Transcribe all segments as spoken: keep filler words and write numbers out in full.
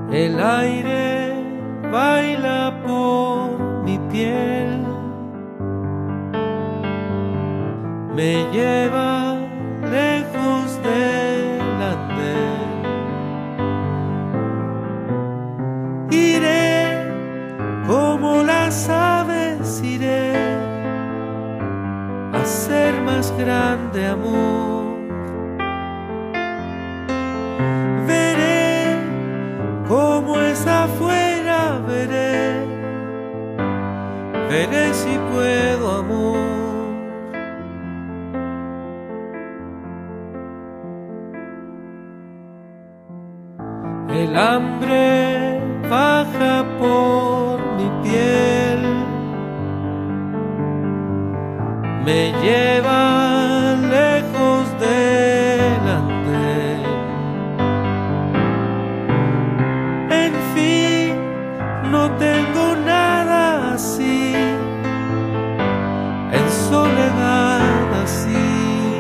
El aire baila por mi piel, me lleva lejos del andén. Iré como las aves, iré a ser más grande, amor. Veré cómo es afuera, veré, veré si puedo, amor. El hambre baja por mi piel, me lleva lejos del andén. En fin, no tengo nada así, en soledad así.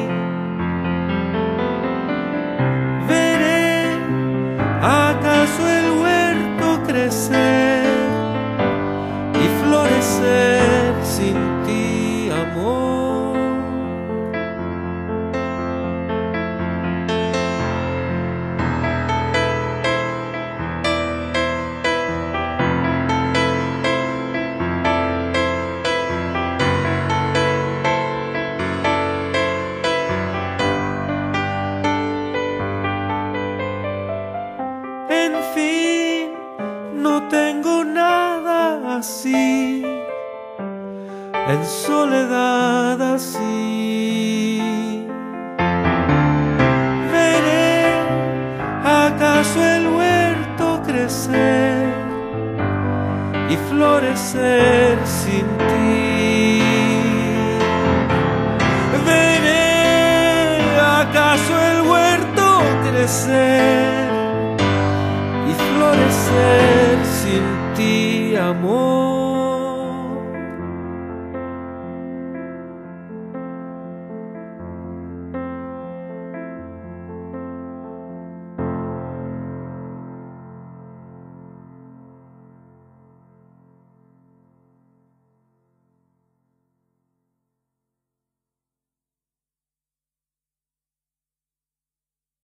Veré acaso el huerto crecer y florecer sin ti, amor. En fin, no tengo nada así, en soledad así. Veré acaso el huerto crecer y florecer sin ti. Veré acaso el huerto crecer y florecer sin ti, amor.